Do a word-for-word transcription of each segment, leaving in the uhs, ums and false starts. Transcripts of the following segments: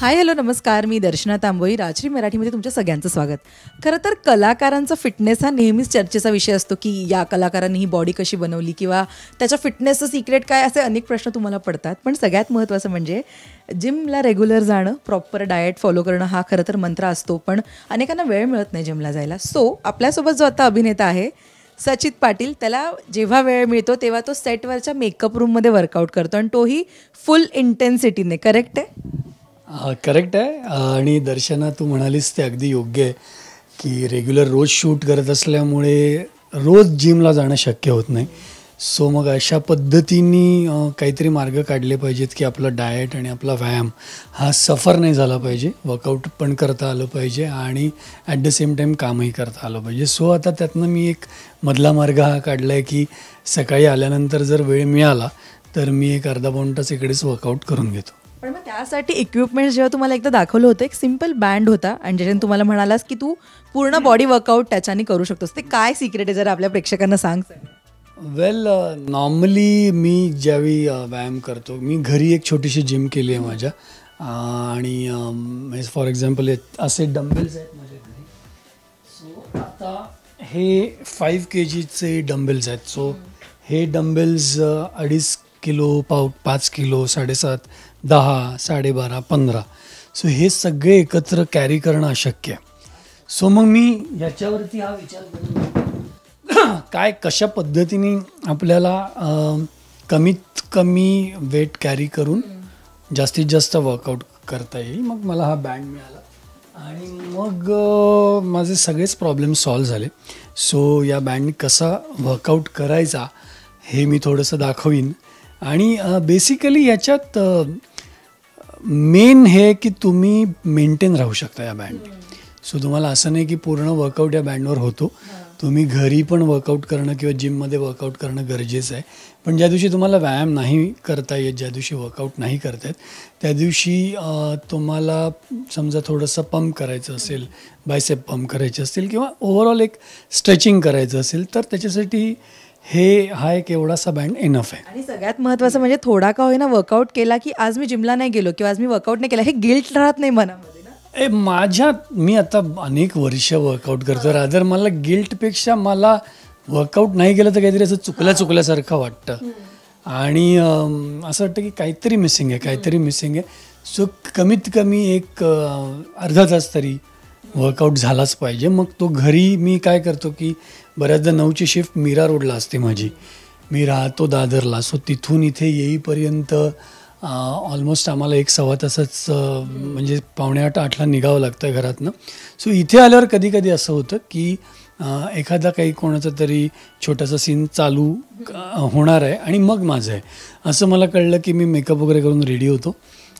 Hi hello नमस्कार, मी दर्शना तांबोई. राजश्री मराठीमध्ये तुमच्या सगळ्यांचं स्वागत. खरं तर कलाकारांचा फिटनेस हा नेहमीच चर्चेचा विषय असतो की या कलाकारांनी ही बॉडी कशी बनवली किंवा त्याच्या फिटनेसचं सिक्रेट काय, असे अनेक प्रश्न तुम्हाला पडतात. पण सगळ्यात महत्त्वाचं म्हणजे जिमला रेग्युलर जाणं, प्रॉपर डाएट फॉलो करणं हा खरं तर मंत्र असतो. पण अनेकांना वेळ मिळत नाही जिमला जायला. सो आपल्यासोबत जो आता अभिनेता आहे सचित पाटील, त्याला जेव्हा वेळ मिळतो तेव्हा तो सेटवरच्या मेकअप रूममध्ये वर्कआउट करतो आणि तोही फुल इंटेन्सिटीने. करेक्ट आहे? करेक्ट आहे. आणि दर्शना, तू म्हणालीस ते अगदी योग्य आहे की रेग्युलर रोज शूट करत असल्यामुळे रोज जिमला जाणं शक्य होत नाही. सो मग अशा पद्धतीने काहीतरी मार्ग काढले पाहिजेत की आपलं डाएट आणि आपला व्यायाम हा सफर नाही झाला पाहिजे, वर्कआउट पण करता आलं पाहिजे आणि ॲट द सेम टाईम कामही करता आलं पाहिजे. सो आता त्यातनं मी एक मधला मार्ग हा काढला आहे की सकाळी आल्यानंतर जर वेळ मिळाला तर मी एक अर्धा पाऊण तास इकडेच वर्कआउट करून घेतो. पण मग त्यासाठी इक्विपमेंट जेव्हा तुम्हाला एकदा दाखवलं होतं, एक सिम्पल बँड होता आणि ज्याच्याने तुम्हाला म्हणालास की तू पूर्ण बॉडी वर्कआउट त्याच्याने करू शकतोस, ते काय सिक्रेट आहे जर आपल्या प्रेक्षकांना सांग. वेल, नॉर्मली मी ज्यावेळी व्यायाम करतो, मी घरी एक छोटीशी जिम केली आहे माझ्या. आणि फॉर एक्झाम्पल असे डंबेल्स आहेत माझ्या घरी. सो आता हे फाईव्ह के जीचे डंबेल्स आहेत. सो हे डंबेल्स अडीच किलो, पाव पाच किलो, साडेसात, दहा, साडेबारा, पंधरा. सो हे सगळे एकत्र कॅरी करणं अशक्य आहे. सो मग मी याच्यावरती हा विचार करतो काय कशा पद्धतीने आपल्याला कमीत कमी वेट कॅरी करून जास्तीत जास्त वर्कआउट करता येईल. मग मला हा बँड मिळाला आणि मग माझे सगळेच प्रॉब्लेम सॉल्व झाले. सो या बँडने कसा वर्कआउट करायचा हे मी थोडंसं दाखवीन. आणि बेसिकली याच्यात मेन हे की तुम्ही मेंटेन राहू शकता या बँड. सो तुम्हाला असं नाही की पूर्ण वर्कआउट या बँडवर होतो. तुम्ही घरी पण वर्कआउट करणं किंवा जिममध्ये वर्कआउट करणं गरजेचं आहे. पण ज्या दिवशी तुम्हाला व्यायाम नाही करता येत, ज्या दिवशी वर्कआउट नाही करता येत, त्या दिवशी तुम्हाला समजा थोडंसं पंप करायचं असेल, बायसेप पंप करायचे असतील किंवा ओव्हरऑल एक स्ट्रेचिंग करायचं असेल तर त्याच्यासाठी हे हा एक एवढासा बँड इनफ आहे. आणि सगळ्यात महत्त्वाचं म्हणजे थोडा का होईना वर्कआउट केला की आज मी जिमला नाही गेलो किंवा आज मी वर्कआउट नाही केला, हे गिल्ट राहत नाही मनामध्ये. ए माझ्या मी आता अनेक वर्ष वर्कआउट करतो. रादर मला गिल्टपेक्षा मला वर्कआउट नाही केलं तर काहीतरी असं चुकल्या चुकल्यासारखं वाटतं आणि असं वाटतं की काहीतरी मिसिंग आहे, काहीतरी मिसिंग आहे. सो कमीत कमी एक अर्धा तास तरी वर्कआउट झालाच पाहिजे. मग तो घरी मी काय करतो की बऱ्याचदा नऊची शिफ्ट मीरा रोडला असते माझी, मी राहतो दादरला. सो तिथून इथे येईपर्यंत ऑलमोस्ट आम्हाला एक सव्वा तासच म्हणजे पावणे आठ आठला निघावं लागतं घरातनं. सो इथे आल्यावर कधी कधी असं होतं की एखादा काही कोणाचा तरी छोटासा सीन चालू होणार आहे आणि मग माझं आहे असं मला कळलं की मी मेकअप वगैरे करून रेडी होतो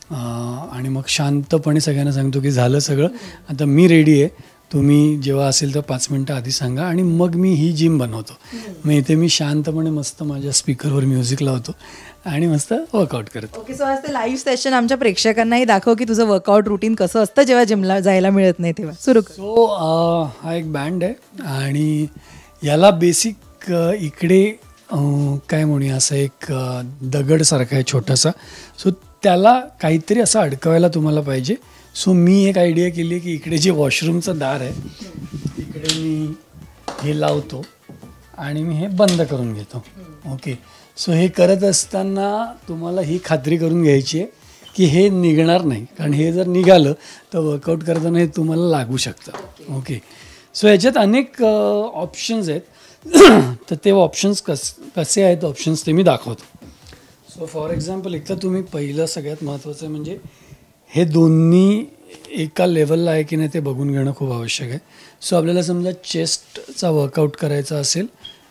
आणि मग शांतपणे सगळ्यांना सांगतो की झालं सगळं, आता मी रेडी आहे, तुम्ही जेव्हा असेल तर पाच मिनटं आधी सांगा. आणि मग मी ही जिम बनवतो. मग इथे मी शांतपणे मस्त माझ्या स्पीकरवर म्युझिक लावतो आणि मस्त वर्कआउट करतो. ओके, सो आज ते लाईव्ह सेशन आमच्या प्रेक्षकांनाही दाखव की तुझं वर्कआउट रुटीन कसं असतं जेव्हा जिमला जायला मिळत नाही तेव्हा. सुरू. सो हा एक बँड आहे आणि याला बेसिक इकडे काय म्हणूया असं एक दगडसारखा आहे छोटासा. सो त्याला काहीतरी असं अडकवायला तुम्हाला पाहिजे. सो मी एक आयडिया केली आहे की इकडे जे वॉशरूमचं दार आहे इकडे मी हे लावतो आणि मी हे बंद करून घेतो. ओके, सो हे करत असताना तुम्हाला ही खात्री करून घ्यायची आहे की हे निघणार नाही, कारण हे जर निघालं तर वर्कआउट करताना हे तुम्हाला लागू शकतं. ओके, सो याच्यात अनेक ऑप्शन्स आहेत तर ते ऑप्शन्स कस कसे आहेत ऑप्शन्स ते मी दाखवतो. सो फॉर एक्झाम्पल एक तर तुम्ही पहिलं सगळ्यात महत्त्वाचं म्हणजे हे दोन्ही एका लेवलला आहे की नाही ते बघून घेणं खूप आवश्यक आहे. सो आपल्याला समजा चेस्टचा वर्कआउट करायचा असेल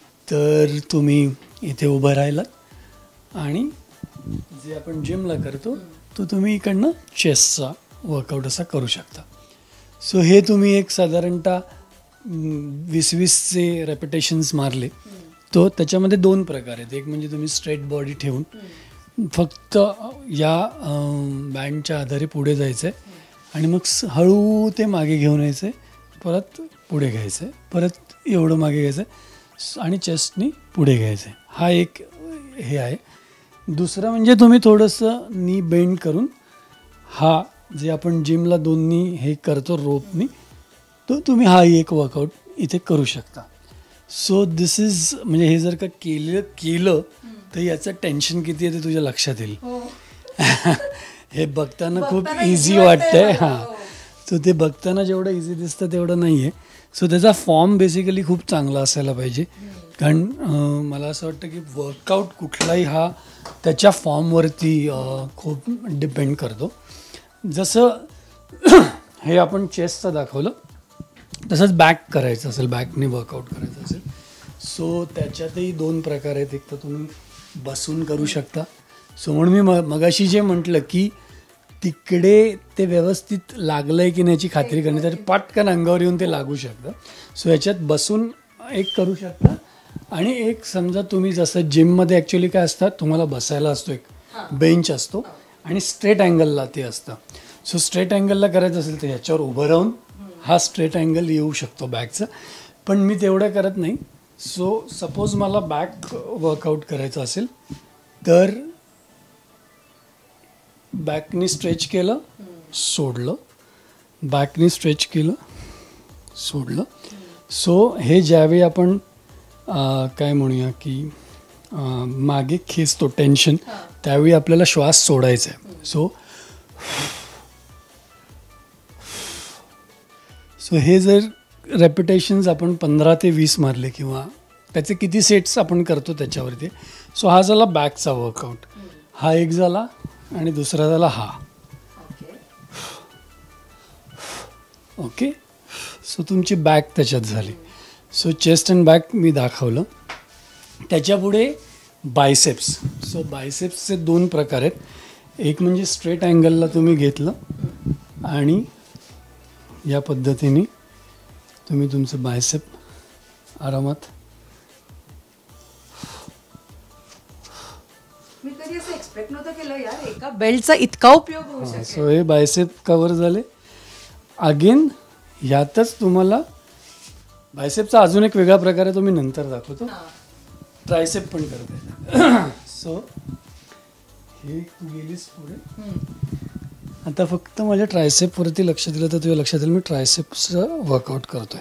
तर तुम्ही इथे उभं राहिलात आणि जे आपण जिमला करतो तो तुम्ही इकडनं चेस्टचा वर्कआउट असा करू शकता. सो हे तुम्ही एक साधारणतः वीस वीसचे रेपिटेशन्स मारले तो त्याच्यामध्ये दोन प्रकार आहेत. एक म्हणजे तुम्ही स्ट्रेट बॉडी ठेवून फक्त या बँडच्या आधारे पुढे जायचं आहे आणि मग हळू ते मागे घेऊन यायचं आहे, परत पुढे घ्यायचं आहे, परत एवढं मागे घ्यायचं आहे आणि चेस्टनी पुढे घ्यायचं आहे. हा एक हे आहे. दुसरं म्हणजे तुम्ही थोडंसं नी बेंड करून हा जे आपण जिमला दोन्ही हे करतो रोपनी, तो तुम्ही हा एक वर्कआउट इथे करू शकता. सो दिस इज म्हणजे हे जर का केलं केलं तर याचं टेन्शन किती आहे ते तुझ्या लक्षात येईल. हे बघताना खूप इझी वाटतंय. हां, सो ते बघताना जेवढं इझी दिसतं तेवढं नाही आहे. सो त्याचा फॉर्म बेसिकली खूप चांगला असायला पाहिजे. कारण मला असं वाटतं की वर्कआउट कुठलाही हा त्याच्या फॉर्मवरती खूप डिपेंड करतो. जसं हे आपण चेस्टचं दाखवलं, तसंच बॅक करायचं असेल, बॅकने वर्कआउट करायचं असेल, सो त्याच्यातही दोन प्रकार आहेत. एक तर तुम्ही बसून करू शकता. सो म्हणून मी म मगाशी जे म्हटलं की तिकडे ते व्यवस्थित लागलं आहे की नाही याची खात्री करण्यासाठी पटकन अंगावर येऊन ते लागू शकतं. सो याच्यात बसून एक करू शकता. आणि एक समजा तुम्ही जसं जिममध्ये ॲक्च्युली काय असतात, तुम्हाला बसायला असतो, एक बेंच असतो आणि स्ट्रेट अँगलला ते असतं. सो स्ट्रेट अँगलला करायचं असेल तर ह्याच्यावर उभं राहून हा स्ट्रेट अँगल येऊ शकतो बॅकचा. पण मी तेवढं करत नाही. सो सपोज मला बॅक वर्कआउट करायचं असेल तर बॅकनी स्ट्रेच केलं, सोडलं, बॅकनी स्ट्रेच केलं, सोडलं. सो हे ज्यावेळी आपण काय म्हणूया की मागे खेचतो टेन्शन, त्यावेळी आपल्याला श्वास सोडायचा आहे. सो सो हे जर रेपिटेशन्स आपण पंधरा ते वीस मारले किंवा त्याचे किती सेट्स आपण करतो त्याच्यावरती. सो हा झाला बॅकचा वर्कआउट. हा एक झाला आणि दुसरा झाला हा. ओके, सो तुमची बॅक त्याच्यात झाली. सो चेस्ट अँड बॅक मी दाखवलं. त्याच्यापुढे बायसेप्स. सो बायसेप्सचे दोन प्रकार आहेत. एक म्हणजे स्ट्रेट अँगलला तुम्ही घेतलं आणि या पद्धतीने तुम्ही तुमचं बायसेप आरामात. मी कधी असं एक्सपेक्ट नव्हतं केलं यार, एका बेल्टचा इतका उपयोग होऊ शकेल. सो हे बायसेप कव्हर झाले. अगेन यातच तुम्हाला बायसेपचा अजून एक वेगळा प्रकार आहे, तो मी नंतर दाखवतो. ट्रायसेप पण करते. सो हे तू गेलीस पुढे. आता फक्त माझ्या ट्रायसेपवरती लक्ष दिलं तर तुझ्या लक्षात येईल मी ट्रायसेप्सचं वर्कआउट करतोय.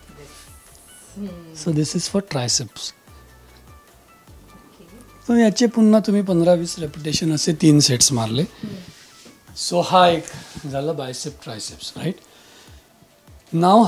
So this is for triceps. तर याचे पुन्हा तुम्ही पंधरा वीस रेपिटेशन असे तीन सेट्स मारले. सो हा एक झालं बायसेप ट्रायसेप्स, राईट. नाव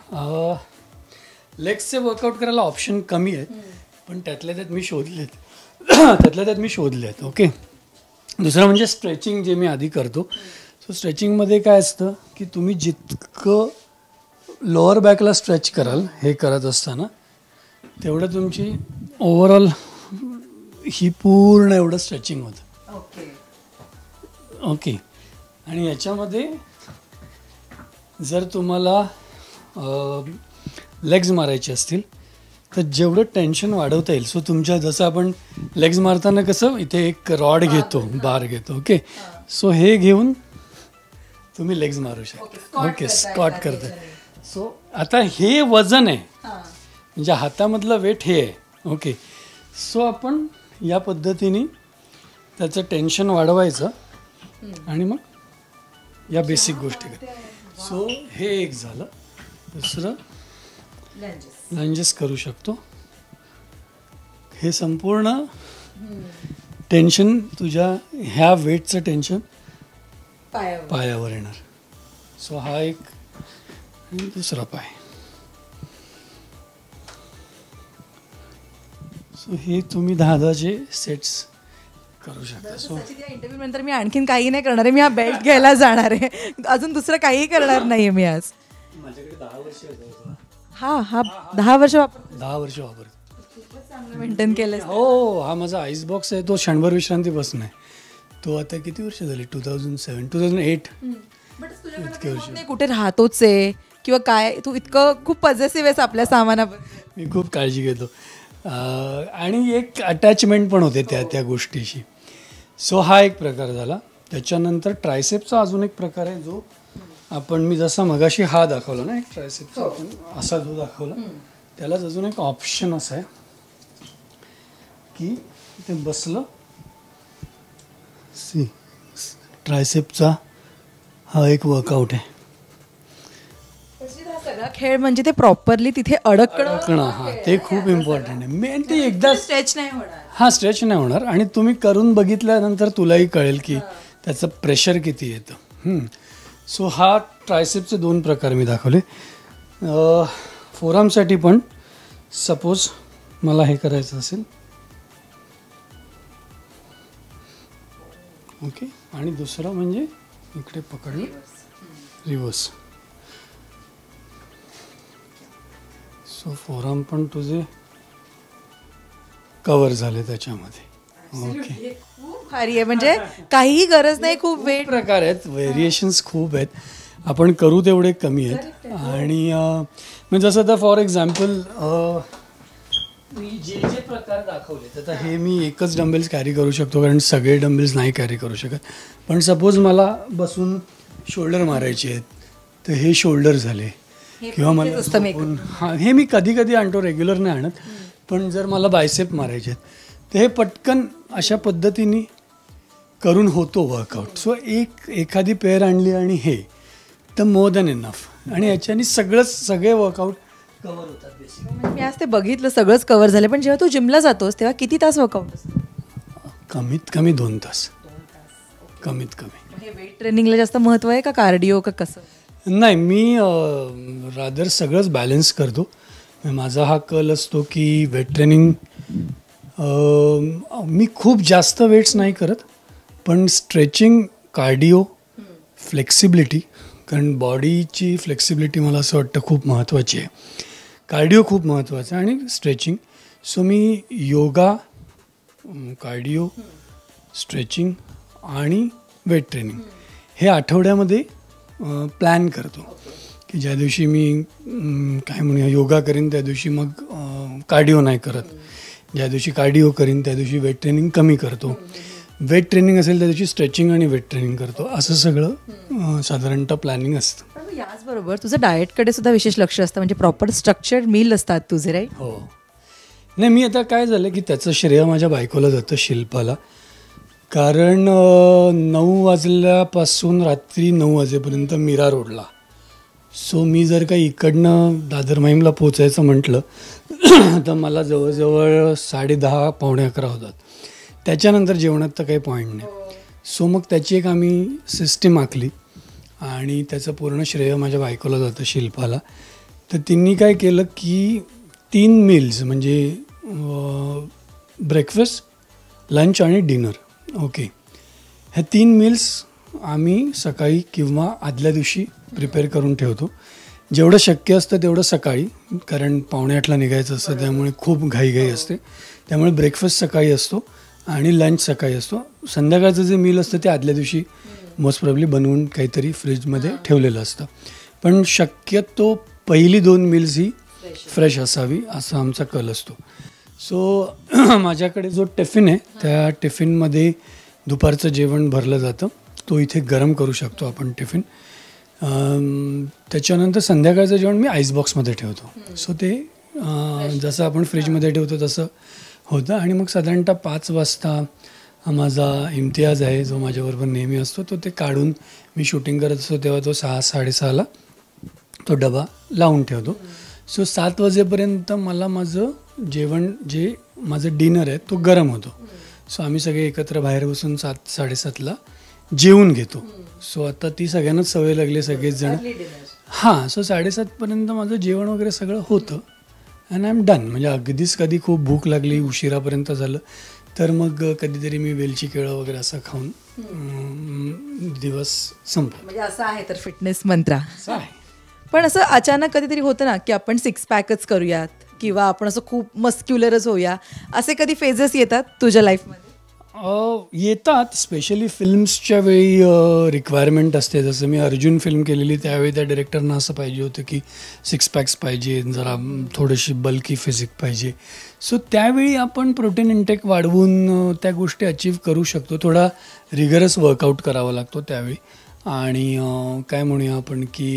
लेग्सचे वर्कआउट करायला ऑप्शन कमी आहेत, पण त्यातल्या त्यात मी शोधलेत त्यातल्या त्यात मी शोधलेत ओके. दुसरं म्हणजे स्ट्रेचिंग, जे मी आधी करतो. सो स्ट्रेचिंगमध्ये काय असतं की तुम्ही जितकं लोअर बॅकला स्ट्रेच कराल हे करत असताना, तेवढं तुमची ओव्हरऑल ही पूर्ण एवढं स्ट्रेचिंग होतं. Okay okay. आणि याच्यामध्ये जर तुम्हाला लेग्स मारायचे असतील तर जेवढं टेन्शन वाढवता येईल. सो तुमच्या जसं आपण लेग्स मारताना कसं इथे एक रॉड घेतो, बार घेतो, ओके. सो हे घेऊन तुम्ही लेग्स मारू शकता. ओके, स्क्वॉट करताय. सो आता हे वजन आहे, म्हणजे हातामधलं वेट हे आहे, ओके. सो आपण या पद्धतीने त्याचं टेन्शन वाढवायचं आणि मग या बेसिक गोष्टी कर. सो हे एक झालं. दुसरं लंजेस करू शकतो. हे संपूर्ण टेन्शन तुझ्या ह्या वेटचं टेन्शन पायावर येणार. सो हा एक आणि दुसरा पाय. सो हे तुम्ही दहा दहाचे सेट्स करू शकता. सो इंटरव्ह्यू नंतर मी आणखीन काही नाही करणार आहे, मी हा बेल्ट घ्यायला जाणार आहे. अजून दुसरं काही करणार नाहीये मी आज. माझ्याकडे दहा वर्ष हा हा दहा वर्ष वापर दहा वर्ष वापर मेंटेन केलं. हो, हा माझा आईस बॉक्स आहे, तो क्षणभर विश्रांती बसणं आहे. तो आता किती वर्ष झाली, two thousand seven two thousand eight इतके वर्ष. कुठे राहतोच आहे किंवा काय, तू इतकं खूप पॉझिटिव्ह आहेस आपल्या सामानाबद्दल. मी खूप काळजी घेतो आणि एक अटॅचमेंट पण होते त्या त्या गोष्टीशी. सो हा एक प्रकार झाला. त्याच्यानंतर ट्रायसेपचा अजून एक प्रकार आहे, जो आपण मी जसा मगाशी हा दाखवला ना, एक ट्रायसेपचा आपण असा जो दाखवला, त्यालाच अजून एक ऑप्शन असं आहे की ते बसलं सी ट्रायसेपचा हा एक वर्कआउट आहे. हा सगळा खेळ म्हणजे ते प्रॉपरली तिथे अडकणं अडकणं, हां ते खूप इम्पॉर्टंट आहे. मेन ते एकदा स्ट्रेच नाही होणार. हा स्ट्रेच नाही होणार आणि तुम्ही करून बघितल्यानंतर तुलाही कळेल की त्याचं प्रेशर किती येतं. सो हा ट्रायसेपचे दोन प्रकार मी दाखवले. फोरआर्मसाठी पण सपोज मला हे करायचं असेल ओके, आणि दुसरं म्हणजे इकडे पकडलं रिव्हर्स. सो फोरआर्म पण तुझे कव्हर झाले त्याच्यामध्ये. ओके, खूप भारी आहे. म्हणजे काहीही गरज नाही, खूप वेट प्रकार आहेत, व्हेरिएशन्स खूप आहेत. आपण करू तेवढे कमी आहेत. आणि म्हणजे जसं आता फॉर एक्झाम्पल मी जे जे प्रकार दाखवले आता हे मी एकच डंबेल्स कॅरी करू शकतो कारण सगळे डंबेल्स नाही कॅरी करू शकत. पण सपोज मला बसून शोल्डर मारायचे आहेत तर हे शोल्डर झाले, किंवा मला झोपून हां हे मी कधी कधी आणतो, रेग्युलर नाही आणत. पण जर मला बायसेप मारायचे आहेत तर हे पटकन अशा पद्धतीने करून होतो वर्कआउट. सो एक एखादी पेअर आणली आणि हे तर मोर दॅन इनफ, आणि याच्याने सगळंच सगळे वर्कआउट कव्हर होतात बेसिक. मी आज ते बघितलं, सगळंच कव्हर झालं. पण जेव्हा तू जिमला जातोस तेव्हा किती तास वर्कआउट असतं? कमीत कमी दोन तास कमीत कमी. हे वेट ट्रेनिंगला जास्त महत्व आहे का कार्डिओ का कसं? नाही, मी रादर सगळंच बॅलन्स करतो. माझा हा कल असतो की वेट ट्रेनिंग मी खूप जास्त वेट्स नाही करत, पण स्ट्रेचिंग, कार्डिओ, फ्लेक्सिबिलिटी, कारण बॉडीची फ्लेक्सिबिलिटी मला असं वाटतं खूप महत्त्वाची आहे. कार्डिओ खूप महत्त्वाचं आहे आणि स्ट्रेचिंग. सो मी योगा, कार्डिओ, स्ट्रेचिंग आणि वेट ट्रेनिंग हे आठवड्यामध्ये प्लॅन करतो. की ज्या दिवशी मी काय म्हणूया योगा करीन त्या दिवशी मग कार्डिओ नाही करत, ज्या दिवशी कार्डिओ करीन त्या दिवशी वेट ट्रेनिंग कमी करतो, वेट ट्रेनिंग असेल त्या दिवशी स्ट्रेचिंग आणि वेट ट्रेनिंग करतो. असं सगळं साधारणतः प्लॅनिंग असतं. याचबरोबर तुझं डाएटकडे सुद्धा विशेष लक्ष असतं, म्हणजे प्रॉपर स्ट्रक्चर्ड मील असतात तुझे, राईट? हो. नाही, मी आता काय झालं की त्याचं श्रेय माझ्या बायकोला जातं, शिल्पाला. कारण नऊ वाजल्यापासून रात्री नऊ वाजेपर्यंत मीरा रोडला. सो मी जर काही इकडनं दादर माहीमला पोचायचं म्हटलं तर मला जवळजवळ साडे दहा पावणे अकरा होतात. त्याच्यानंतर जेवणात तर काही पॉईंट नाही. सो मग त्याची एक आम्ही सिस्टीम आखली आणि त्याचं पूर्ण श्रेय माझ्या बायकोला जातं, शिल्पाला. तर तिने काय केलं की तीन मील्स म्हणजे ब्रेकफास्ट, लंच आणि डिनर, ओके, ह्या तीन मील्स आम्ही सकाळी किंवा आदल्या दिवशी प्रिपेअर करून ठेवतो. जेवढं शक्य असतं तेवढं सकाळी, कारण पावणे आठला निघायचं असतं त्यामुळे खूप घाईघाई असते. त्यामुळे ब्रेकफास्ट सकाळी असतो आणि लंच सकाळी असतो. संध्याकाळचं जे मील असतं ते आदल्या दिवशी मोस्ट प्रॉब्ली बनवून काहीतरी फ्रीजमध्ये ठेवलेलं असतं. पण शक्यतो पहिली दोन मील्स ही फ्रेश असावी असा आमचा कल असतो. सो माझ्याकडे जो टिफिन आहे त्या टिफिनमध्ये दुपारचं जेवण भरलं जातं. तो इथे गरम करू शकतो आपण टिफिन. त्याच्यानंतर संध्याकाळचं जेवण मी आईसबॉक्समध्ये ठेवतो. सो ते जसं आपण फ्रीजमध्ये ठेवतो तसं होतं. आणि मग साधारणतः पाच वाजता माझा इम्तियाज आहे जो माझ्याबरोबर नेहमी असतो, तो ते काढून मी शूटिंग करत असतो तेव्हा तो सहा साडेसहाला तो डबा लावून ठेवतो. सो सात वाजेपर्यंत मला माझं जेवण जे माझं डिनर आहे तो गरम होतो. सो आम्ही सगळे एकत्र बाहेर बसून सात साडेसातला जेवून घेतो. सो आता ती सगळ्यांनाच सवय लागली, सगळेच जण. हां, सो साडेसातपर्यंत माझं जेवण वगैरे सगळं होतं अँड आय एम डन. म्हणजे अगदीच कधी खूप भूक लागली, उशिरापर्यंत झालं तर मग कधीतरी मी वेलची केळं वगैरे असं खाऊन दिवस संपतो. म्हणजे असं आहे तर फिटनेस मंत्र असं आहे. पण असं अचानक कधीतरी होतं ना की आपण सिक्स पॅकच करूयात किंवा आपण असं खूप मस्क्युलरच होऊया, असे कधी फेजेस येतात तुझ्या लाईफमध्ये? येतात. स्पेशली फिल्म्सच्या वेळी रिक्वायरमेंट असते. जसं मी अर्जुन फिल्म केलेली त्यावेळी त्या डिरेक्टरना असं पाहिजे होतं की सिक्स पॅक्स पाहिजे, जरा थोडीशी बल्की फिजिक पाहिजे. सो त्यावेळी आपण प्रोटीन इंटेक वाढवून त्या गोष्टी अचीव करू शकतो. थोडा रिगरस वर्कआउट करावा लागतो त्यावेळी. आणि काय म्हणूया आपण की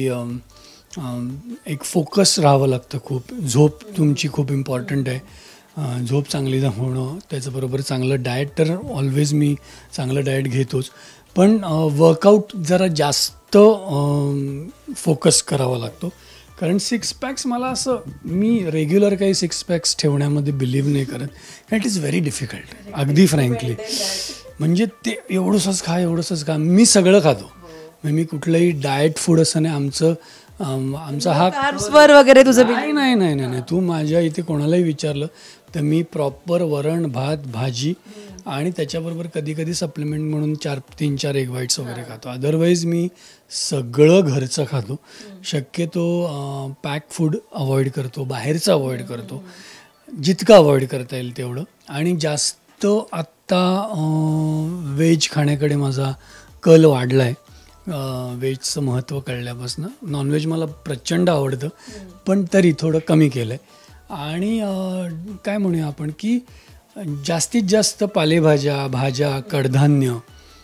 एक फोकस राहावं लागतं खूप. झोप तुमची खूप इम्पॉर्टंट आहे. झोप चांगली होणं, त्याच्याबरोबर चांगलं डाएट तर ऑलवेज मी चांगलं डाएट घेतोच. पण वर्कआउट जरा जास्त फोकस करावा लागतो. कारण सिक्स पॅक्स मला असं मी रेग्युलर काही सिक्स पॅक्स ठेवण्यामध्ये बिलीव्ह नाही करत, कारण इट इज व्हेरी डिफिकल्ट. अगदी फ्रँकली म्हणजे ते एवढंसंच खा एवढंसंच खा. मी सगळं खातो, म्हणजे मी कुठलंही डाएट फूड असं नाही. आमचं आमचा हा कार्ब्सवर वगैरे तुझं नाही नाही नाही नाही नाही. तू माझ्या इथे कोणालाही विचारलं तर मी प्रॉपर वरण भात भाजी आणि त्याच्याबरोबर कधी कधी सप्लिमेंट म्हणून चार तीन चार एग व्हाईट्स वगैरे खातो. अदरवाईज मी सगळं घरचं खातो. शक्यतो पॅक फूड अवॉइड करतो, बाहेरचं अवॉइड करतो, जितकं अवॉइड करता येईल तेवढं. आणि जास्त आत्ता व्हेज खाण्याकडे माझा कल वाढला आहे. व्हेजचं महत्त्व कळल्यापासून. नॉनव्हेज मला प्रचंड आवडतं, पण तरी थोडं कमी केलं आहे. आणि काय म्हणूया आपण की जास्तीत जास्त पालेभाज्या भाज्या कडधान्य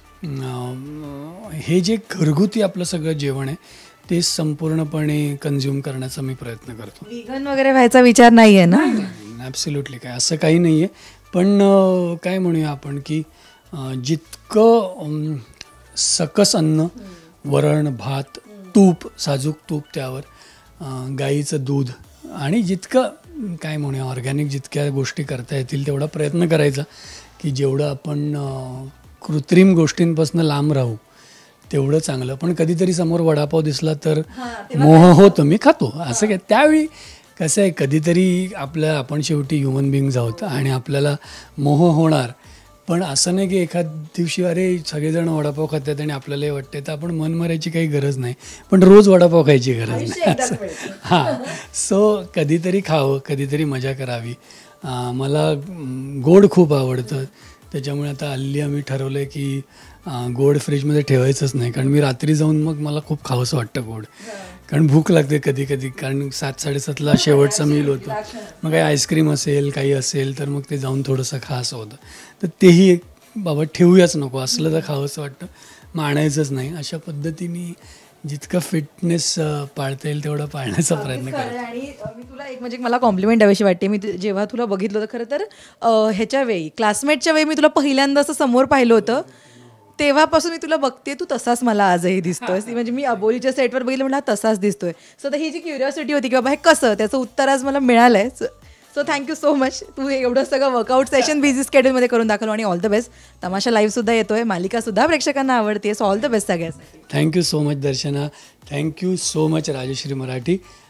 हे जे घरगुती आपलं सगळं जेवण आहे ते संपूर्णपणे कन्झ्युम करण्याचा मी प्रयत्न करतो. व्हीगन वगैरे व्हायचा विचार नाही आहे ना? ॲब्सोल्युटली काय असं काही नाही आहे. पण काय म्हणूया आपण की जितकं सकस अन्न, वरण भात, तूप, साजूक तूप त्यावर, गाईचं दूध आणि जितकं काय म्हणूया ऑर्गॅनिक जितक्या गोष्टी करता येतील तेवढा प्रयत्न करायचा की जेवढं आपण कृत्रिम गोष्टींपासून लांब राहू तेवढं चांगलं. पण कधीतरी समोर वडापाव दिसला तर मोह होतो, मी खातो असं काय. त्यावेळी कसं आहे कधीतरी आपल्या आपण शेवटी ह्युमन बिईंग्ज आहोत आणि आपल्याला मोह होणार. पण असं नाही की एखाद दिवशी अरे सगळेजण वडापाव खातात आणि आपल्यालाही वाटते तर आपण मन मारायची काही गरज नाही. पण रोज वडापाव खायची गरज नाही. हां, सो कधीतरी खावं, कधीतरी मजा करावी. मला गोड खूप आवडतं, त्याच्यामुळे आता हल्ली आम्ही ठरवलं आहे की गोड फ्रीजमध्ये ठेवायचंच नाही. कारण मी रात्री जाऊन मग मला खूप खावंसं वाटतं गोड, कारण भूक लागते कधी कधी. कारण सात साडेसातला शेवटचा मील होतो, मग काही आईस्क्रीम असेल काही असेल तर मग ते जाऊन थोडंसं खा असं होतं. तर तेही एक बाबा ठेवूयाच नको, असलं तर खावंसं वाटतं, मग आणायचंच नाही. अशा पद्धतीने जितकं फिटनेस पाळता येईल तेवढा पाळण्याचा प्रयत्न करायचा. आणि मी तुला एक म्हणजे मला कॉम्प्लिमेंट द्यावीशी वाटते. मी जेव्हा तुला बघितलं होतं खरं तर ह्याच्या वेळी क्लासमेटच्या वेळी मी तुला पहिल्यांदा असं समोर पाहिलं होतं, तेव्हापासून मी तुला बघते, तू तसाच मला आजही दिसतोय. म्हणजे मी अबोलीच्या सेटवर बघितलं म्हटलं हा तसाच दिसतोय. सो ही जी क्युरिओसिटी होती की बाबा हे कसं, त्याचं उत्तर आज मला मिळालंय. So thank you so much. तू एवढं सगळं वर्कआउट सेशन बिझी स्केड्यूलमध्ये करून दाखवलं आणि ऑल द बेस्ट. तमाशा लाईव्ह सुद्धा येतोय, मालिका सुद्धा प्रेक्षकांना आवडते. सो ऑल द बेस्ट सगळ्यासाठी. Thank you so much Darshana, thank you so much Rajshri Marathi.